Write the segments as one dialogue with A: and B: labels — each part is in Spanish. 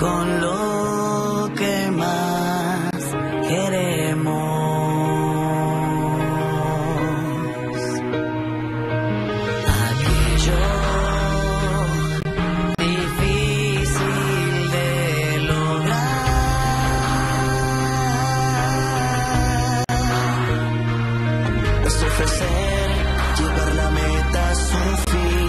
A: con lo que más queremos. Aquello difícil de lograr es ofrecer, llevar la meta a su fin.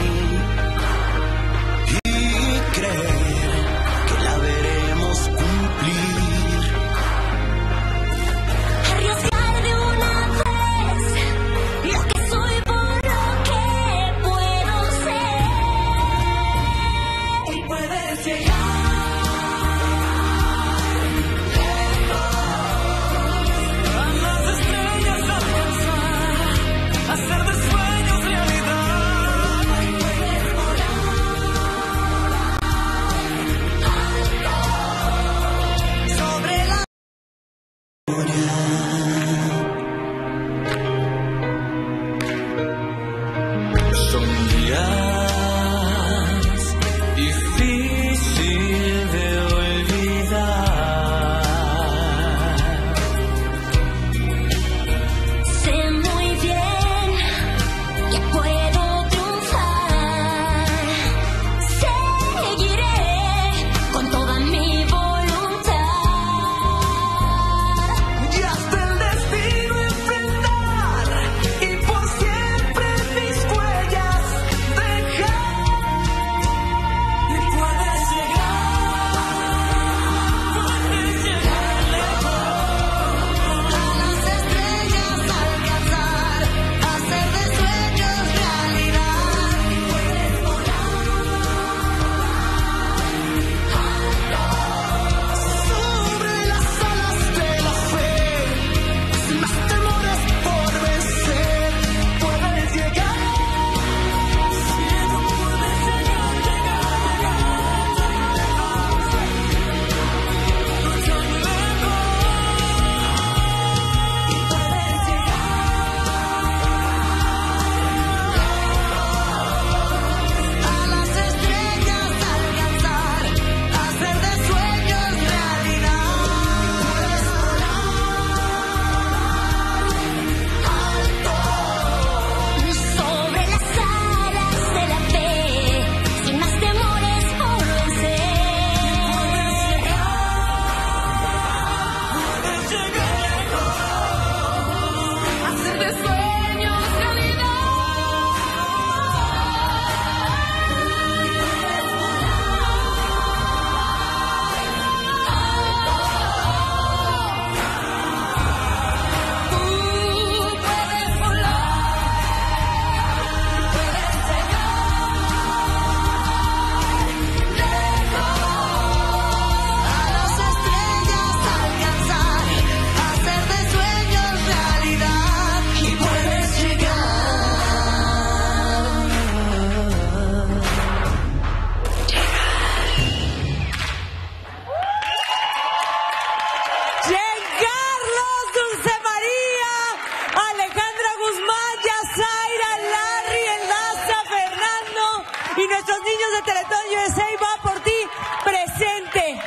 B: Y nuestros niños de Teletón USA va por ti, presente.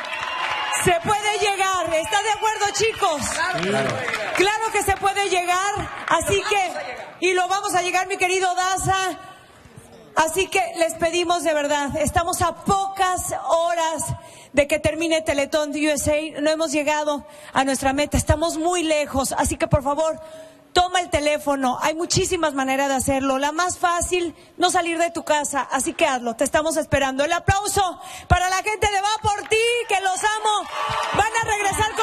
B: Se puede llegar, ¿estás de acuerdo, chicos?
C: Claro.
B: Claro que se puede llegar, así que, y lo vamos a llegar, mi querido Daza. Así que les pedimos de verdad, estamos a pocas horas de que termine Teletón USA, no hemos llegado a nuestra meta, estamos muy lejos, así que por favor, toma el teléfono, hay muchísimas maneras de hacerlo, la más fácil, no salir de tu casa, así que hazlo, te estamos esperando. El aplauso para la gente de Va por ti, que los amo, van a regresar con